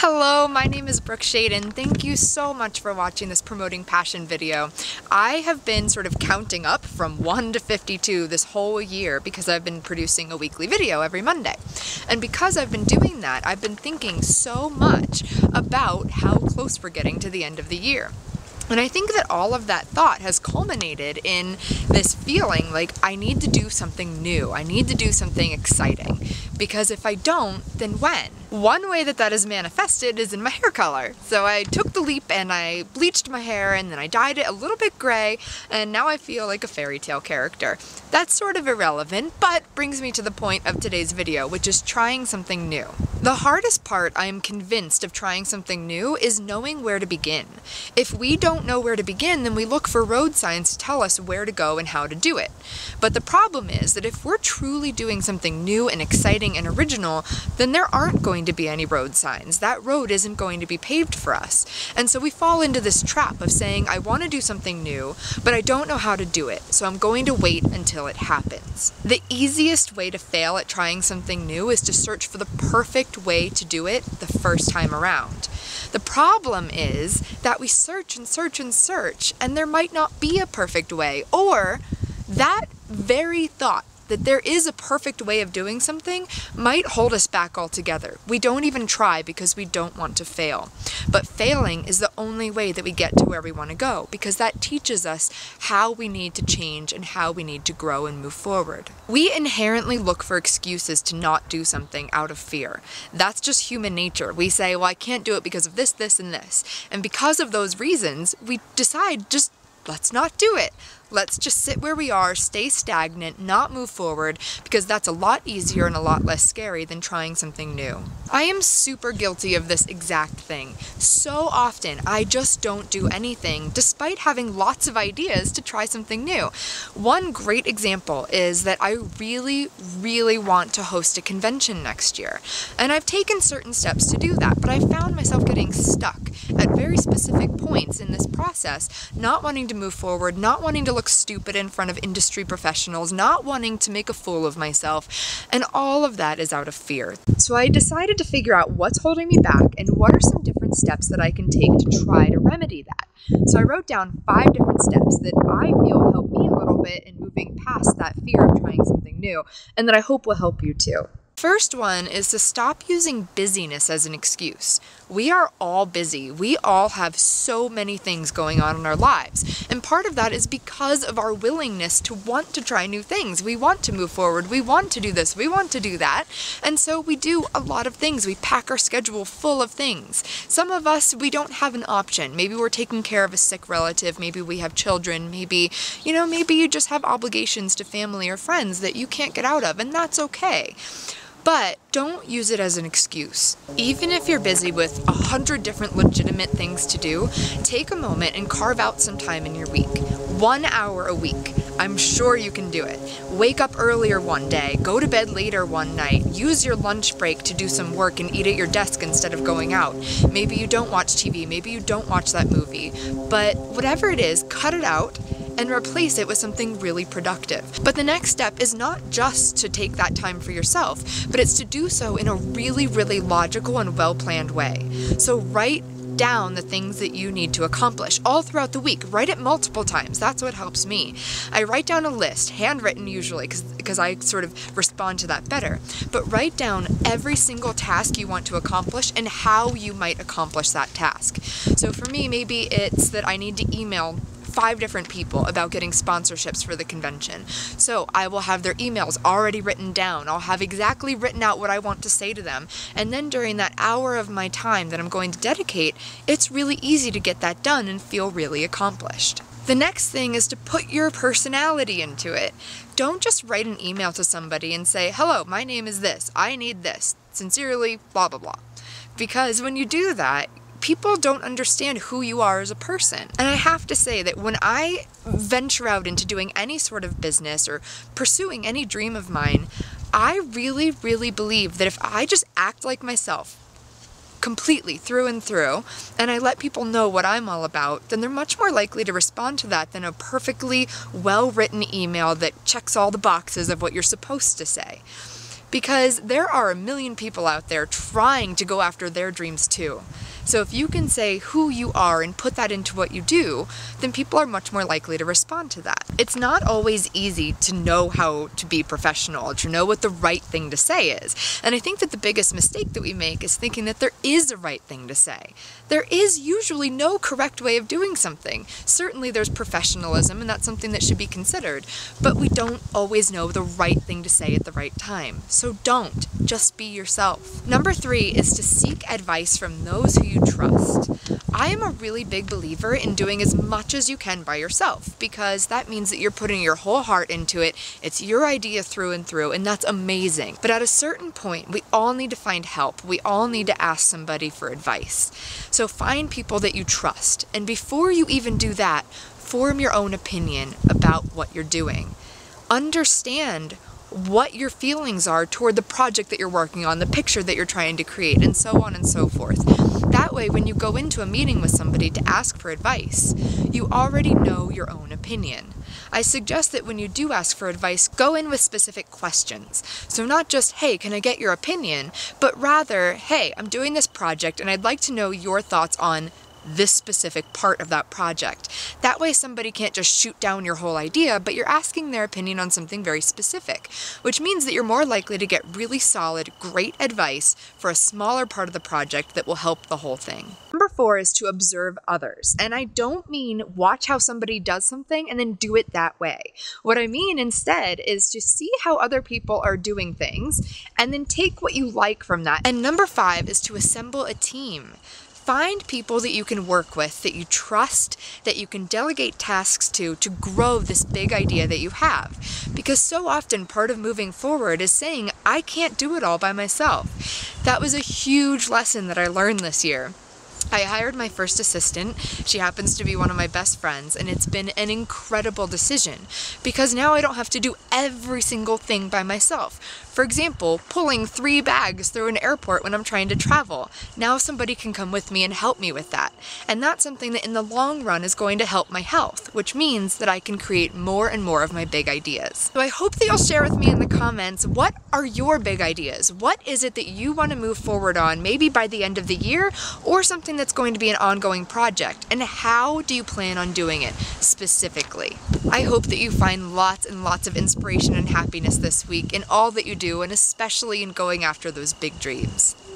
Hello, my name is Brooke Shaden. Thank you so much for watching this Promoting Passion video. I have been sort of counting up from 1 to 52 this whole year because I've been producing a weekly video every Monday. And because I've been doing that, I've been thinking so much about how close we're getting to the end of the year. And I think that all of that thought has culminated in this feeling like I need to do something new. I need to do something exciting. Because if I don't, then when? One way that is manifested is in my hair color. So I took the leap and I bleached my hair and then I dyed it a little bit gray, and now I feel like a fairy tale character. That's sort of irrelevant, but brings me to the point of today's video, which is trying something new. The hardest part, I am convinced, of trying something new is knowing where to begin. If we don't know where to begin, then we look for road signs to tell us where to go and how to do it. But the problem is that if we're truly doing something new and exciting and original, then there aren't going to be any road signs. That road isn't going to be paved for us. And so we fall into this trap of saying, I want to do something new, but I don't know how to do it, so I'm going to wait until it happens. The easiest way to fail at trying something new is to search for the perfect way to do it the first time around. The problem is that we search and search and search, and there might not be a perfect way, or that very thought that there is a perfect way of doing something might hold us back altogether. We don't even try because we don't want to fail. But failing is the only way that we get to where we want to go, because that teaches us how we need to change and how we need to grow and move forward. We inherently look for excuses to not do something out of fear. That's just human nature. We say, well, I can't do it because of this, this, and this. And because of those reasons, we decide let's not do it. Let's just sit where we are, stay stagnant, not move forward, because that's a lot easier and a lot less scary than trying something new. I am super guilty of this exact thing. So often, I just don't do anything, despite having lots of ideas to try something new. One great example is that I really, really want to host a convention next year. And I've taken certain steps to do that, but I found myself getting stuck at very specific points in this process, not wanting to move forward, not wanting to look stupid in front of industry professionals, not wanting to make a fool of myself, and all of that is out of fear. So I decided to figure out what's holding me back and what are some different steps that I can take to try to remedy that. So I wrote down 5 different steps that I feel help me a little bit in moving past that fear of trying something new, and that I hope will help you too. First one is to stop using busyness as an excuse. We are all busy. We all have so many things going on in our lives. And part of that is because of our willingness to want to try new things. We want to move forward. We want to do this. We want to do that. And so we do a lot of things. We pack our schedule full of things. Some of us, we don't have an option. Maybe we're taking care of a sick relative. Maybe we have children. Maybe you just have obligations to family or friends that you can't get out of, and that's okay. But don't use it as an excuse. Even if you're busy with 100 different legitimate things to do, take a moment and carve out some time in your week. 1 hour a week. I'm sure you can do it. Wake up earlier one day, go to bed later one night, use your lunch break to do some work and eat at your desk instead of going out. Maybe you don't watch TV, maybe you don't watch that movie, but whatever it is, cut it out and replace it with something really productive. But the next step is not just to take that time for yourself, but it's to do so in a really, really logical and well-planned way. So write down the things that you need to accomplish all throughout the week. Write it multiple times. That's what helps me. I write down a list, handwritten usually, because I sort of respond to that better. But write down every single task you want to accomplish and how you might accomplish that task. So for me, maybe it's that I need to email 5 different people about getting sponsorships for the convention. So I will have their emails already written down. I'll have exactly written out what I want to say to them. And then during that hour of my time that I'm going to dedicate, it's really easy to get that done and feel really accomplished. The next thing is to put your personality into it. Don't just write an email to somebody and say, hello, my name is this. I need this. Sincerely, blah, blah, blah. Because when you do that, people don't understand who you are as a person. And I have to say that when I venture out into doing any sort of business or pursuing any dream of mine, I really, really believe that if I just act like myself, completely through and through, and I let people know what I'm all about, then they're much more likely to respond to that than a perfectly well-written email that checks all the boxes of what you're supposed to say. because there are a million people out there trying to go after their dreams too. So if you can say who you are and put that into what you do, then people are much more likely to respond to that. It's not always easy to know how to be professional, to know what the right thing to say is. And I think that the biggest mistake that we make is thinking that there is a right thing to say. There is usually no correct way of doing something. Certainly there's professionalism, and that's something that should be considered, but we don't always know the right thing to say at the right time. So don't. Just be yourself. Number 3 is to seek advice from those who you trust. I am a really big believer in doing as much as you can by yourself, because that means that you're putting your whole heart into it. It's your idea through and through, and that's amazing. But at a certain point, we all need to find help. We all need to ask somebody for advice. So find people that you trust, and before you even do that, form your own opinion about what you're doing. Understand what your feelings are toward the project that you're working on, the picture that you're trying to create, and so on and so forth. That way, when you go into a meeting with somebody to ask for advice, you already know your own opinion. I suggest that when you do ask for advice, go in with specific questions. So not just, hey, can I get your opinion? But rather, hey, I'm doing this project and I'd like to know your thoughts on this specific part of that project. That way somebody can't just shoot down your whole idea, but you're asking their opinion on something very specific, which means that you're more likely to get really solid, great advice for a smaller part of the project that will help the whole thing. Number 4 is to observe others. And I don't mean watch how somebody does something and then do it that way. What I mean instead is to see how other people are doing things and then take what you like from that. And number 5 is to assemble a team. Find people that you can work with, that you trust, that you can delegate tasks to grow this big idea that you have. Because so often part of moving forward is saying, I can't do it all by myself. That was a huge lesson that I learned this year. I hired my first assistant. She happens to be one of my best friends, and it's been an incredible decision because now I don't have to do every single thing by myself. For example, pulling 3 bags through an airport when I'm trying to travel. Now somebody can come with me and help me with that. And that's something that in the long run is going to help my health, which means that I can create more and more of my big ideas. So I hope that you'll share with me in the comments, what are your big ideas? What is it that you want to move forward on, maybe by the end of the year, or something that's going to be an ongoing project? And how do you plan on doing it specifically? I hope that you find lots and lots of inspiration and happiness this week in all that you do, and especially in going after those big dreams.